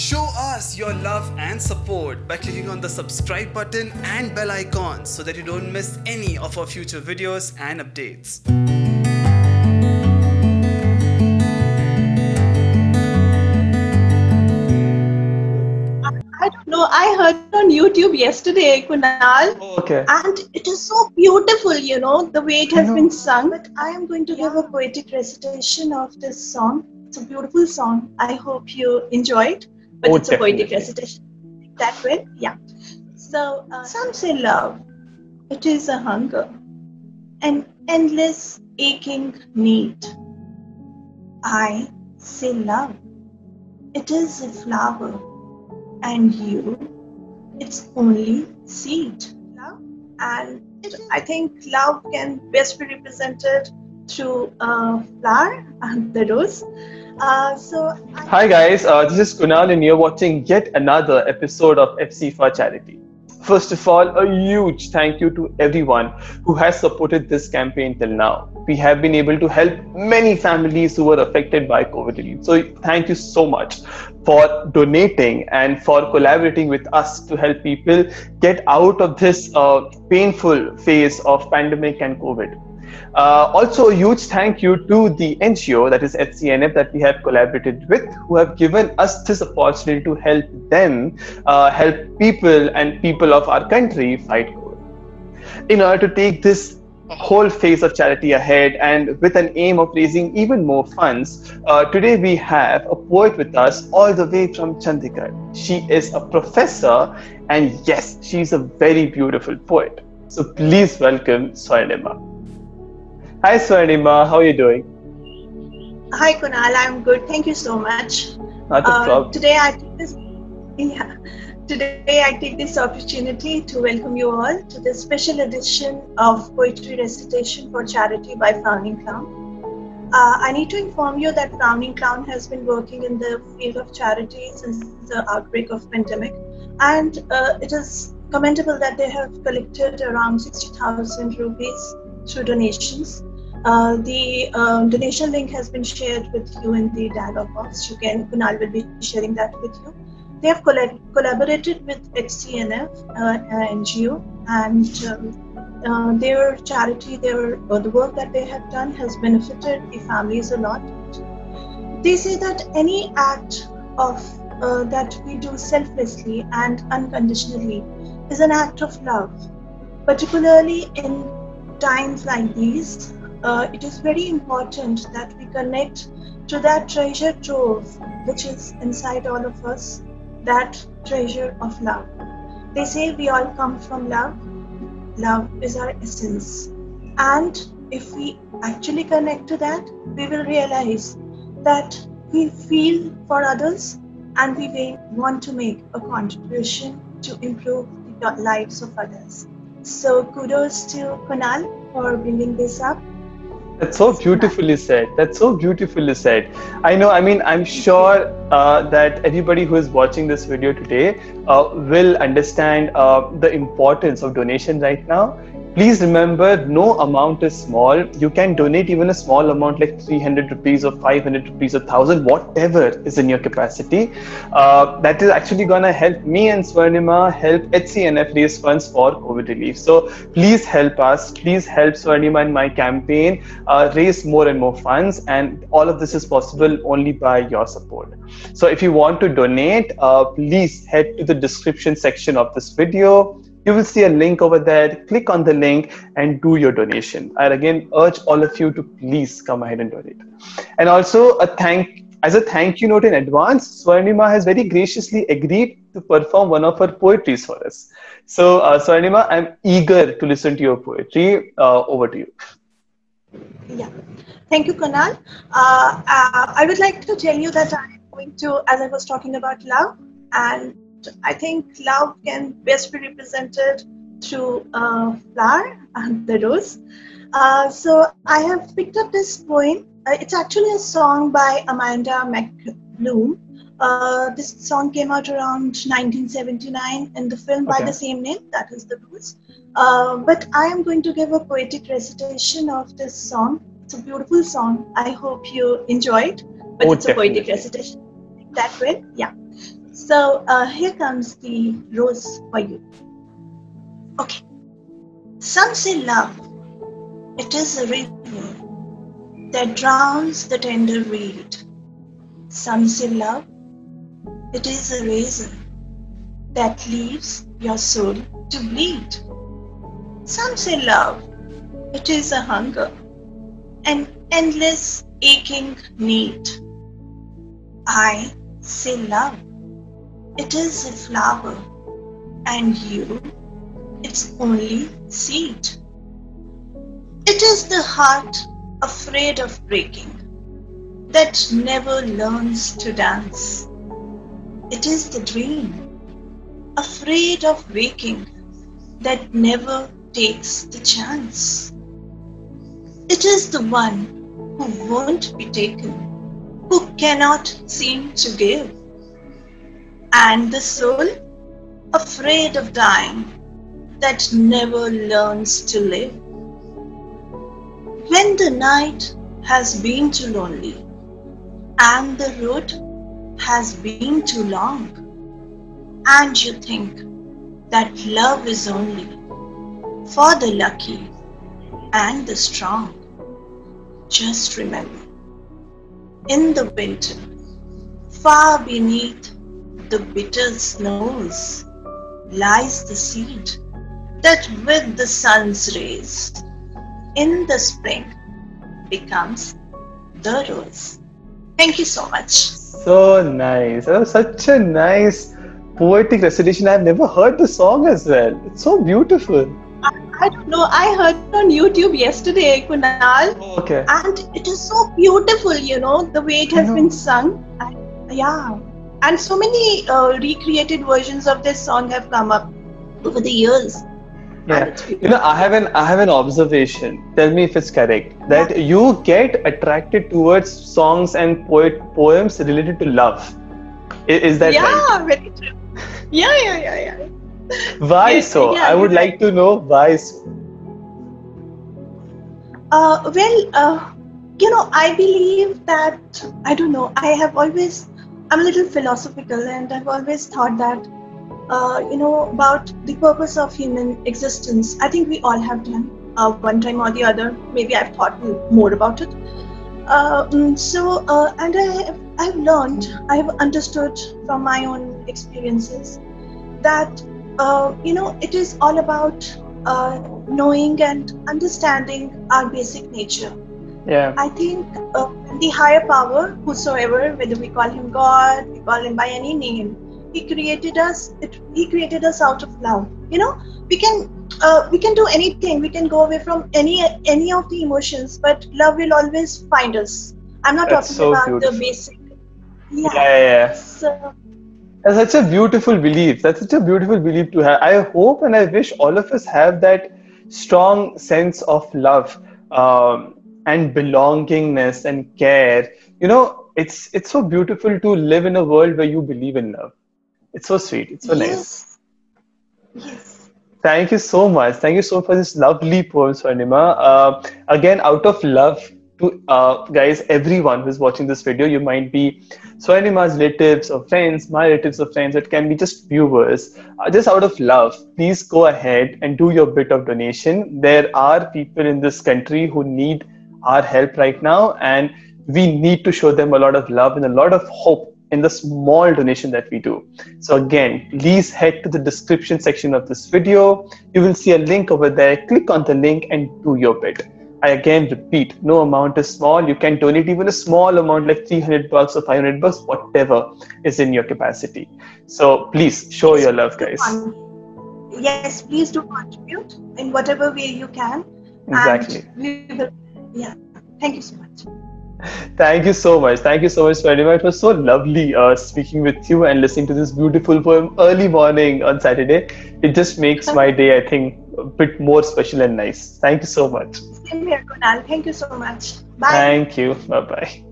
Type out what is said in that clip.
Show us your love and support by clicking on the subscribe button and bell icon so that you don't miss any of our future videos and updates. I don't know. I heard it on YouTube yesterday, Kunal. Oh, okay. And it is so beautiful, the way it has been sung. But I am going to give a poetic recitation of this song. It's a beautiful song. I hope you enjoy it. But it's a poetic recitation. That way, yeah. So, some say love. It is a hunger. An endless aching need. I say love. It is a flower. And you, it's only seed. Love. And I think love can best be represented through a flower and the rose. Hi guys, this is Kunal and you're watching yet another episode of FC for Charity. First of all, a huge thank you to everyone who has supported this campaign till now. We have been able to help many families who were affected by COVID relief. So thank you so much for donating and for collaborating with us to help people get out of this painful phase of pandemic and COVID. Also, a huge thank you to the NGO, that is HCNF, that we have collaborated with, who have given us this opportunity to help them, help people of our country fight COVID. In order to take this whole phase of charity ahead and with an aim of raising even more funds, today we have a poet with us all the way from Chandigarh. She is a professor and yes, she is a very beautiful poet. So please welcome Swarnima. Hi Swarnima, how are you doing? Hi Kunal, I'm good. Thank you so much. Not a problem. Today I take this opportunity to welcome you all to this special edition of Poetry Recitation for Charity by Frowning Clown. I need to inform you that Frowning Clown has been working in the field of charity since the outbreak of pandemic, and it is commendable that they have collected around 60,000 rupees through donations. The donation link has been shared with you in the dialog box. Kunal will be sharing that with you. They have collaborated with HCNF NGO, and their charity, the work that they have done has benefited the families a lot. They say that any act of that we do selflessly and unconditionally is an act of love, particularly in times like these. It is very important that we connect to that treasure trove which is inside all of us, that treasure of love. They say we all come from love. Love is our essence. And if we actually connect to that, we will realize that we feel for others and we want to make a contribution to improve the lives of others. So kudos to Kunal for bringing this up. That's so beautifully said. That's so beautifully said. I'm sure that everybody who is watching this video today will understand the importance of donation right now. Please remember, no amount is small. You can donate even a small amount like 300 rupees or 500 rupees or 1,000, whatever is in your capacity. That is actually going to help me and Swarnima help HCNF raise funds for COVID relief. So please help us. Please help Swarnima and my campaign raise more and more funds. And all of this is possible only by your support. So if you want to donate, please head to the description section of this video. You will see a link over there. Click on the link and do your donation. I again urge all of you to please come ahead and donate. And also as a thank you note in advance, Swarnima has very graciously agreed to perform one of her poetries for us. So Swarnima, I'm eager to listen to your poetry. Over to you. Yeah, thank you, Kunal. I would like to tell you that I'm going to, as I was talking about love, and I think love can best be represented through a flower and the rose. So I have picked up this poem. It's actually a song by Amanda McBloom. This song came out around 1979 in the film by the same name, that is The Rose. But I am going to give a poetic recitation of this song. It's a beautiful song. I hope you enjoy it. But it's a poetic recitation. That way, yeah. So here comes the rose for you. Okay. Some say love, it is a river that drowns the tender reed. Some say love, it is a razor that leaves your soul to bleed. Some say love, it is a hunger, an endless aching need. I say love, it is a flower, and you, its only seed. It is the heart afraid of breaking that never learns to dance. It is the dream afraid of waking that never takes the chance. It is the one who won't be taken, who cannot seem to give, and the soul afraid of dying that never learns to live. When the night has been too lonely and the road has been too long, and you think that love is only for the lucky and the strong, just remember, in the winter, far beneath the bitter snows, lies the seed that with the sun's rays, in the spring, becomes the rose. Thank you so much. So nice. That was such a nice poetic recitation. I've never heard the song as well. It's so beautiful. I don't know. I heard it on YouTube yesterday, Kunal. Oh, okay. And it is so beautiful, the way it has been sung. Yeah. And so many recreated versions of this song have come up over the years. Yeah. I have an observation. Tell me if it's correct. That you get attracted towards songs and poems related to love. Is that right? Yeah, very true. Yeah. Why so? Yeah, I would like to know why so. I believe that, I don't know, I'm a little philosophical, and I've always thought that, about the purpose of human existence. I think we all have done one time or the other. Maybe I've thought more about it. And I've learned, I've understood from my own experiences that, it is all about knowing and understanding our basic nature. Yeah. I think the higher power, whosoever, whether we call him God, we call him by any name, He created us out of love. We can do anything. We can go away from any of the emotions, but love will always find us. I'm not talking about beautiful. The basic. Yeah. So, that's such a beautiful belief. That's such a beautiful belief to have. I hope and I wish all of us have that strong sense of love and belongingness and care. It's so beautiful to live in a world where you believe in love. It's so sweet. It's so nice. Yes. Thank you so much. Thank you so much for this lovely poem, Swarnima. Again, out of love to guys, everyone who's watching this video, you might be Swarnima's relatives or friends, my relatives or friends, it can be just viewers. Just out of love, please go ahead and do your bit of donation. There are people in this country who need our help right now, and we need to show them a lot of love and a lot of hope in the small donation that we do. So again, please head to the description section of this video. You will see a link over there. Click on the link and do your bit. I again repeat, no amount is small. You can donate even a small amount like $300 or $500, whatever is in your capacity. So please show your love, guys. Yes, please do contribute in whatever way you can. Exactly. Thank you so much. Thank you so much. Thank you so much, Swarnima. It was so lovely speaking with you and listening to this beautiful poem early morning on Saturday. It just makes my day, I think, a bit more special and nice. Thank you so much. Same here, Kunal. Thank you so much. Bye. Thank you. Bye-bye.